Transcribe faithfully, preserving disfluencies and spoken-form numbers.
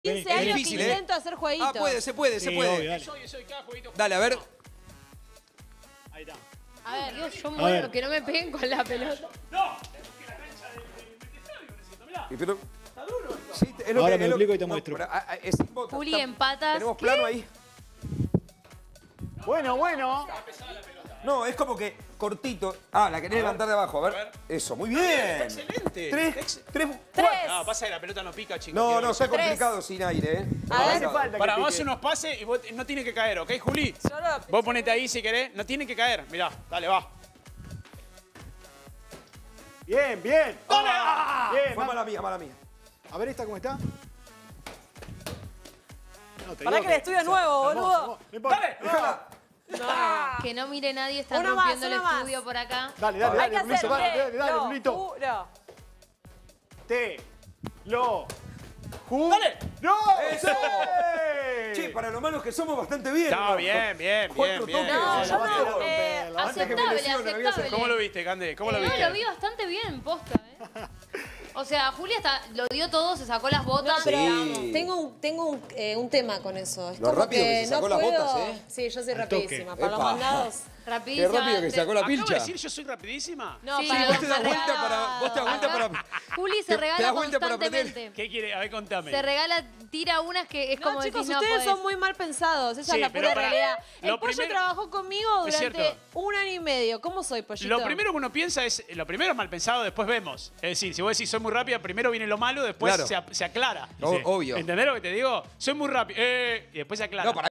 quince años difícil, que ¿eh? intento hacer jueguitos. Ah, puede, se puede, se Sí, puede. obvio, dale. Soy, soy cada jueguito. Dale, a ver. Ahí está. A ver, Dios, yo A muero, ver. que no me peguen con la pelota. No, tenemos que ir a la cancha del de, estadio, necesito, mirá. Y pero- Está duro esto. sí, es lo Ahora que- me es lo- explico y te no, muestro. pero, ah, ah, es sin botas, Juli, está- empatas. Tenemos plano ahí. Bueno, bueno. No, es como que cortito. Ah, la querés levantar de abajo, a ver. A ver. Eso, muy bien. Está excelente. Tres, Ex- tres, Tres. No, pasa que la pelota no pica, chicos. No, Quiero no, que está sepan. complicado sin aire, ¿eh? A ver. Complicado. Para, vamos a hacer unos pases y vos no tiene que caer, ¿ok, Juli? Yo lo- Vos ponete ahí si querés. No tiene que caer. Mirá, dale, va. Bien, bien. ¡Dale! Ah, ¡Ah! Bien, Fue va. mala mía, mala mía. A ver esta cómo está. No, te Pará digo que el estudio es nuevo, hermoso, boludo. hermoso. No importa. ¡Dale! Déjala. Que no mire nadie, están Uno más, rompiendo el uno más. estudio por acá. Dale, dale, Hay que dale, Brunito, hacer dale, dale, dale, lo, Brunito. uno. Te, lo, ju. ¡Dale! ¡No! ¡Eso! ¡Sí! Che, para lo malos que somos, bastante bien. Está ¿no? bien, bien, Cuatro bien, bien. toques. No, la yo base de no. la Eh, romperla. Antes que me aceptable, lesione, me voy a hacer- aceptable. ¿Cómo lo viste, Cande? ¿Cómo lo No, viste? lo vi bastante bien, posta, ¿eh? O sea, Julia hasta lo dio todo, se sacó las botas. pero- digamos. Sí. Tengo un, tengo un, eh, un tema con eso. Es Lo como rápido que se sacó no las puedo... botas, ¿eh? Sí, yo soy Al toque. rapidísima. Para los Epa. mandados. Qué Rapidísimo. rápido que sacó la ¿Acabo de pilcha. decir yo soy rapidísima? No, Sí, para vos Vos te das Se vuelta regala- para. Vos te das vuelta Acá, para. Juli te- se te regala das vuelta para apretar. constantemente. ¿Qué quiere? A ver, contame. Se regala, tira unas que es No, como chicos, decís, no ustedes podés. son muy mal pensados. Esa Sí, es la pero pura pará. realidad. El Lo pollo primero- trabajó conmigo Es durante cierto. un año y medio. ¿Cómo soy, pollito? Lo primero que uno piensa es, lo primero es mal pensado, después vemos. Es decir, si vos decís soy muy rápida, primero viene lo malo, después Claro. se, a- se aclara. O- obvio. ¿Entendés lo que te digo? Soy muy rápido, eh, y después se aclara. No, para